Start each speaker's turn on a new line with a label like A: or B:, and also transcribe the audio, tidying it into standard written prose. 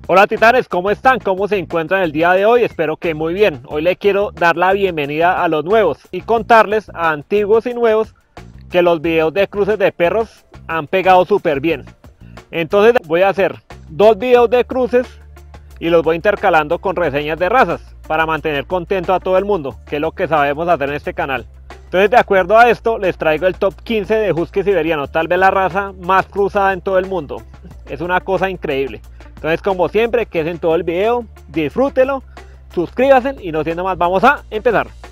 A: Hola titanes, ¿cómo están? ¿Cómo se encuentran el día de hoy? Espero que muy bien. Hoy les quiero dar la bienvenida a los nuevos y contarles a antiguos y nuevos que los videos de cruces de perros han pegado súper bien. Entonces voy a hacer dos videos de cruces y los voy intercalando con reseñas de razas para mantener contento a todo el mundo, que es lo que sabemos hacer en este canal. Entonces, de acuerdo a esto, les traigo el top 15 de husky siberiano, tal vez la raza más cruzada en todo el mundo. Es una cosa increíble. Entonces, como siempre, quédense en todo el video, disfrútenlo, suscríbanse y no siendo más, vamos a empezar.